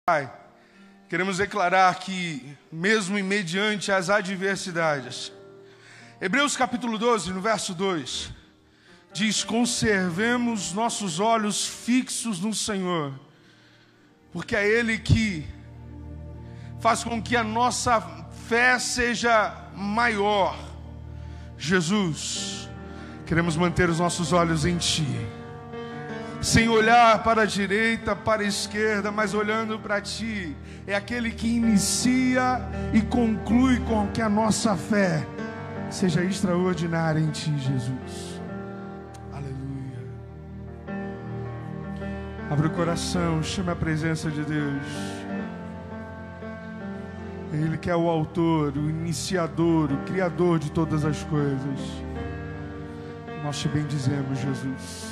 Pai, queremos declarar que, mesmo em mediante as adversidades, Hebreus capítulo 12, no verso 2, diz: conservemos nossos olhos fixos no Senhor, porque é Ele que faz com que a nossa fé seja maior. Jesus, queremos manter os nossos olhos em Ti, sem olhar para a direita, para a esquerda, mas olhando para Ti. É aquele que inicia e conclui com que a nossa fé seja extraordinária em Ti, Jesus. Aleluia. Abre o coração, chame a presença de Deus. Ele que é o autor, o iniciador, o criador de todas as coisas. Nós Te bendizemos, Jesus.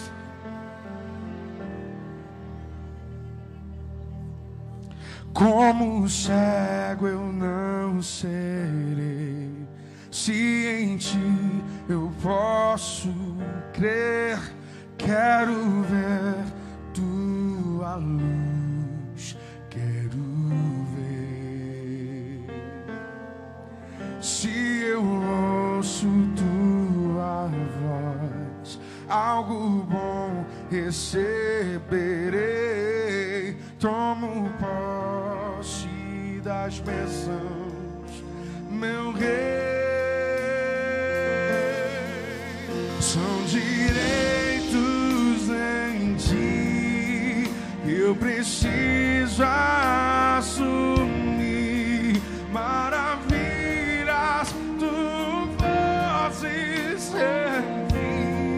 Como cego eu não serei, se em Ti eu posso crer. Quero ver Tua luz, quero ver. Se eu ouço Tua voz, algo bom receberei. Tomo posse das bênçãos, meu Rei. São direitos em Ti, eu preciso assumir. Maravilhas Tu fazes servir.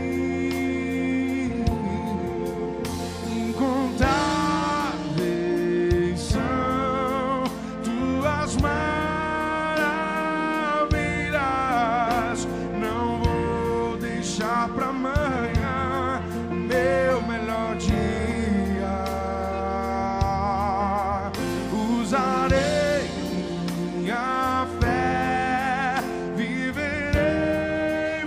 Incontáveis são Tuas maravilhas. Não vou deixar pra amanhã o meu melhor dia. Usarei minha fé, viverei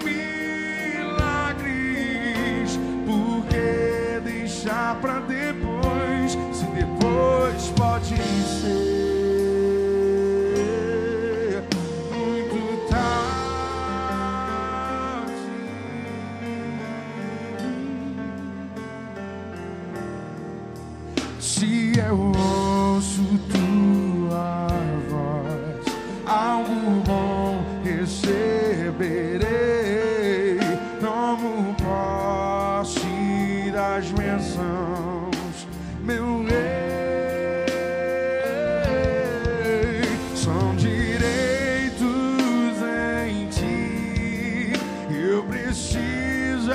milagres. Por que deixar pra depois, se depois pode ser muito tarde? Se eu ouço Tua voz, algo bom receberei. Tomo posse das bênçãos, meu Rei. São direitos em Ti, eu preciso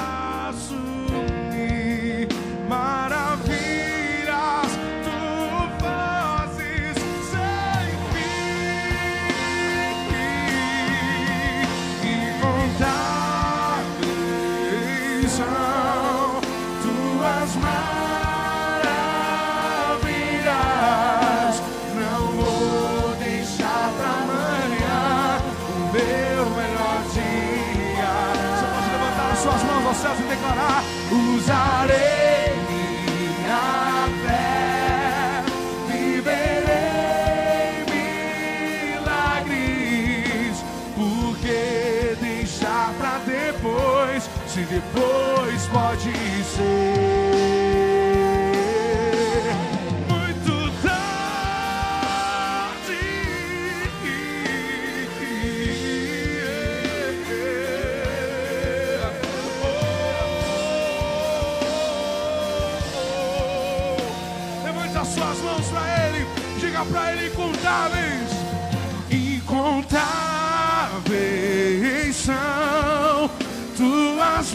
assumir. Maravilhas Tu fazes sem fim. Incontáveis são Tuas maravilhas. Não vou deixar pra amanhã o meu melhor dia. Você pode levantar as suas mãos aos céus e declarar: usarei minha fé, viverei milagres. Por que deixar pra depois, se depois pode ser muito tarde? Levante as suas mãos pra Ele, diga pra Ele: incontáveis, incontáveis são Tuas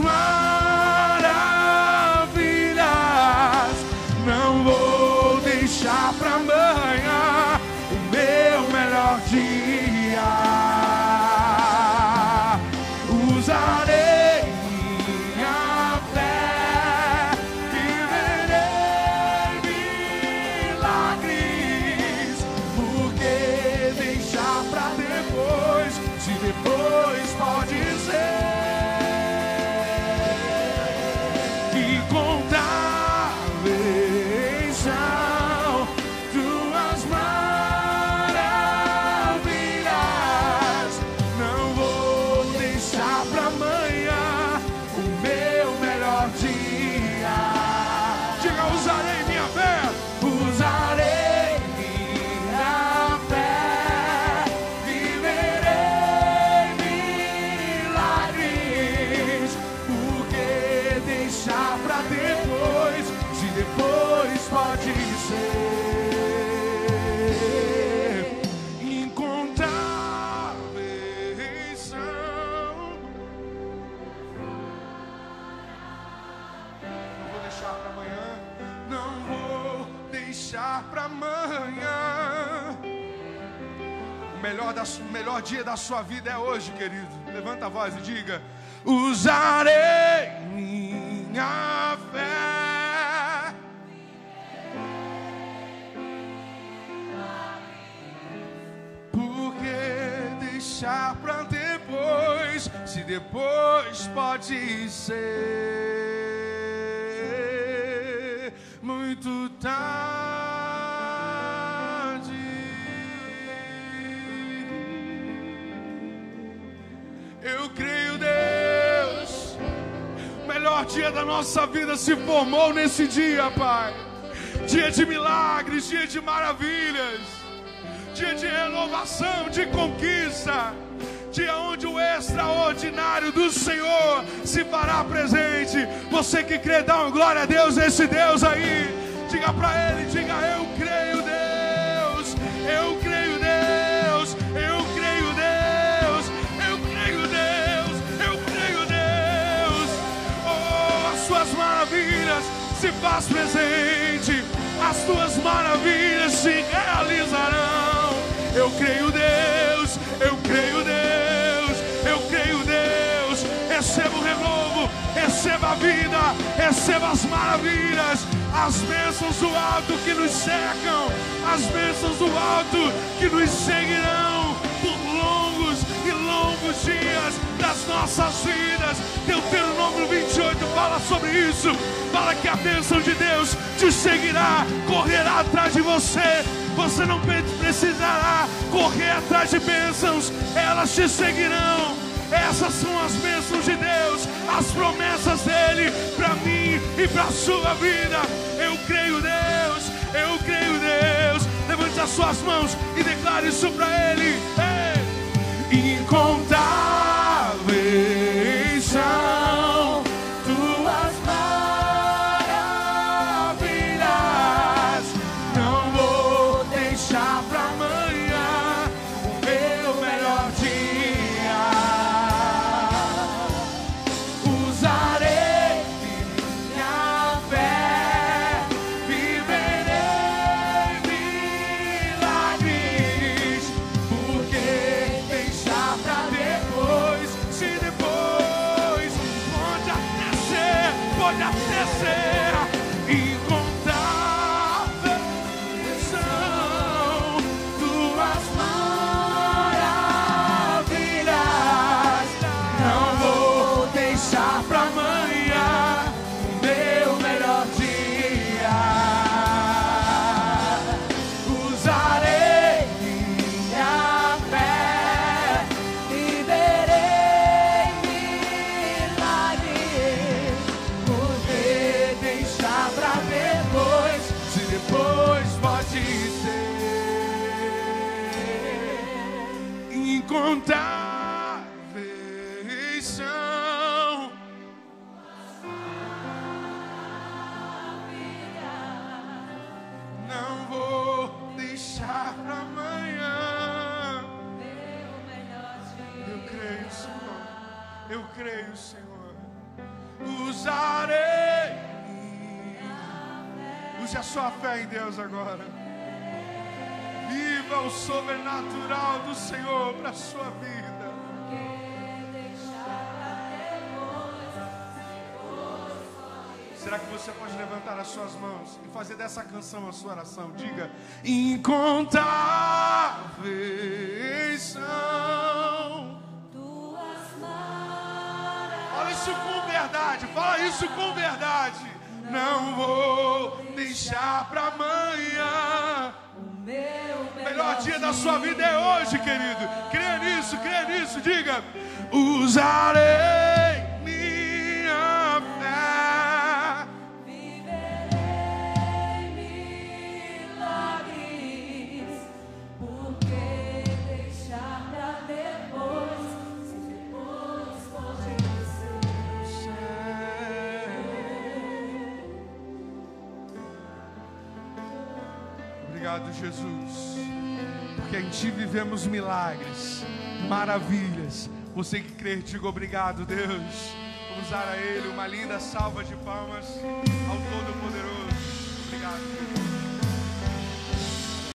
maravilhas. Não vou deixar pra amanhã o meu melhor dia. Usarei minha fé, viverei milagres. Por que deixar pra depois, se depois pode ser? Incontáveis são amanhã. O melhor dia da sua vida é hoje, querido. Levanta a voz e diga: usarei minha fé. Por que deixar pra depois, se depois pode ser muito tarde? Eu creio, Deus, o melhor dia da nossa vida se formou nesse dia, Pai. Dia de milagres, dia de maravilhas, dia de renovação, de conquista, dia onde o extraordinário do Senhor se fará presente. Você que crê, dá uma glória a Deus, esse Deus aí. Diga para Ele, diga: eu creio, Deus, eu creio, Deus, eu creio, Deus, eu creio, Deus, eu creio, Deus. Oh, as suas maravilhas se faz presente, as tuas maravilhas se realizarão. Eu creio, Deus, eu creio, Deus, eu creio, Deus. Receba o renovo, receba a vida, receba as maravilhas, as bênçãos do alto que nos cercam, as bênçãos do alto que nos seguirão por longos e longos dias das nossas vidas. Deuteronômio 28 fala sobre isso. Fala que a bênção de Deus te seguirá, correrá atrás de você. Você não precisará correr atrás de bênçãos, elas te seguirão. Essas são as bênçãos de Deus, as promessas dele para mim e para a sua vida. Eu creio, Deus, eu creio, Deus. Levante as suas mãos e declare isso para ele. Ei! Incontáveis são tuas maravilhas, não vou deixar para amanhã o meu melhor dia. Usarei minha fé, viverei milagres. Por que deixar pra depois, se depois pode até ser incontáveis são tuas maravilhas. Não vou deixar pra amanhã o meu melhor dia. Usarei minha fé, viverei milagres. Por que deixar pra depois, se depois pode ser incontáveis são. Não vou deixar pra amanhã. Eu creio, Senhor. Eu creio, Senhor. Usarei. Use a sua fé em Deus agora. Viva o sobrenatural do Senhor para a sua vida. Será que você pode levantar as suas mãos e fazer dessa canção a sua oração? Diga: incontáveis são tuas maravilhas. Fala isso com verdade, fala isso com verdade. Não vou deixar pra amanhã. O melhor dia da sua vida é hoje, querido. Creia nisso, diga: usarei minha fé, viverei milagres. Por que deixar pra depois, se depois pode ser? Obrigado, Jesus, porque em Ti vivemos milagres, maravilhas. Você que crê, diga obrigado, Deus. Vamos dar a Ele uma linda salva de palmas ao Todo-Poderoso. Obrigado, Deus.